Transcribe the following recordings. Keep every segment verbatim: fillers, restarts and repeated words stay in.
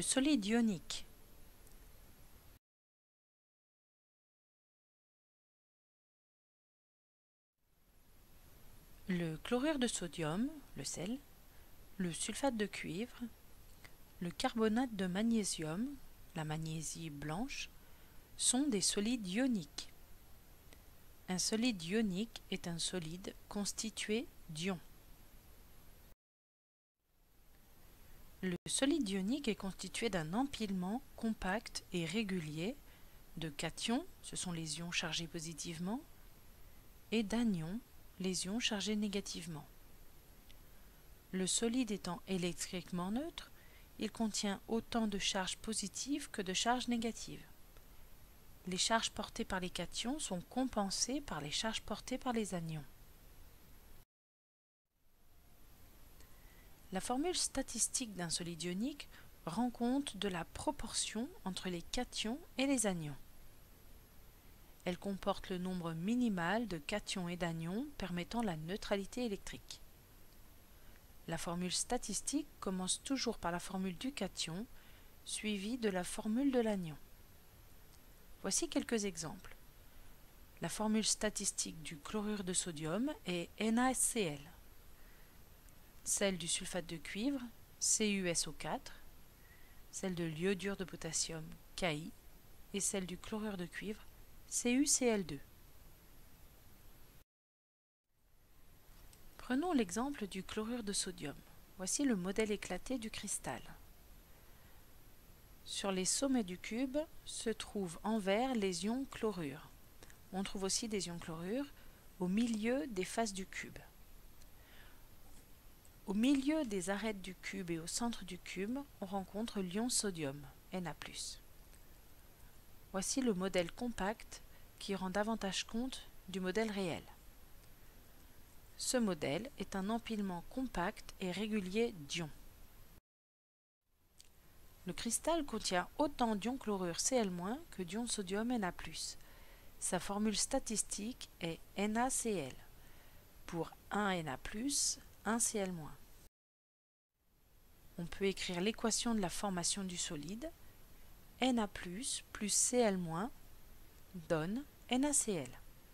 Le solide ionique. Le chlorure de sodium, le sel, le sulfate de cuivre, le carbonate de magnésium, la magnésie blanche, sont des solides ioniques. Un solide ionique est un solide constitué d'ions. Le solide ionique est constitué d'un empilement compact et régulier de cations, ce sont les ions chargés positivement, et d'anions, les ions chargés négativement. Le solide étant électriquement neutre, il contient autant de charges positives que de charges négatives. Les charges portées par les cations sont compensées par les charges portées par les anions. La formule statistique d'un solide ionique rend compte de la proportion entre les cations et les anions. Elle comporte le nombre minimal de cations et d'anions permettant la neutralité électrique. La formule statistique commence toujours par la formule du cation, suivie de la formule de l'anion. Voici quelques exemples. La formule statistique du chlorure de sodium est NaCl. Celle du sulfate de cuivre, C u S O quatre, celle de l'iodure de potassium, Ki, et celle du chlorure de cuivre, C u C l deux. Prenons l'exemple du chlorure de sodium. Voici le modèle éclaté du cristal. Sur les sommets du cube se trouvent en vert les ions chlorure. On trouve aussi des ions chlorure au milieu des faces du cube. Au milieu des arêtes du cube et au centre du cube, on rencontre l'ion sodium, Na plus. Voici le modèle compact qui rend davantage compte du modèle réel. Ce modèle est un empilement compact et régulier d'ions. Le cristal contient autant d'ions chlorure Cl- que d'ions sodium Na plus. Sa formule statistique est NaCl. Pour un Na plus, un Cl-. On peut écrire l'équation de la formation du solide. Na plus plus Cl- donne NaCl.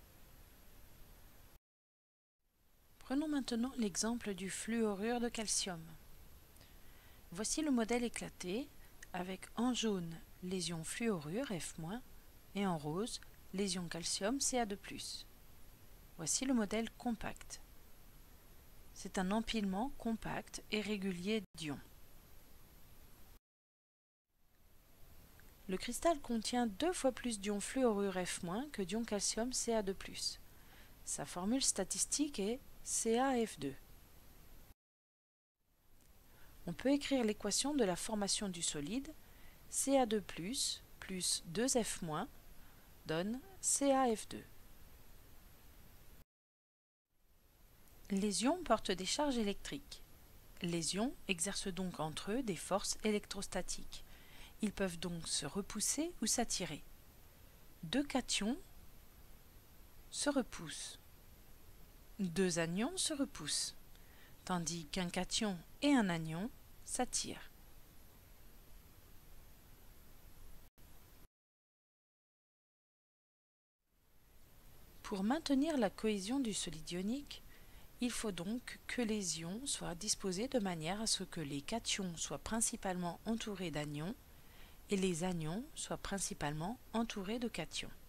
Prenons maintenant l'exemple du fluorure de calcium. Voici le modèle éclaté avec en jaune les ions fluorure F- et en rose les ions calcium Ca deux plus. Voici le modèle compact. C'est un empilement compact et régulier d'ions. Le cristal contient deux fois plus d'ions fluorure F- que d'ions calcium Ca deux plus. Sa formule statistique est Ca F deux. On peut écrire l'équation de la formation du solide. Ca deux plus plus deux F- donne Ca F deux. Les ions portent des charges électriques. Les ions exercent donc entre eux des forces électrostatiques. Ils peuvent donc se repousser ou s'attirer. Deux cations se repoussent. Deux anions se repoussent, tandis qu'un cation et un anion s'attirent. Pour maintenir la cohésion du solide ionique, il faut donc que les ions soient disposés de manière à ce que les cations soient principalement entourés d'anions et les anions soient principalement entourés de cations.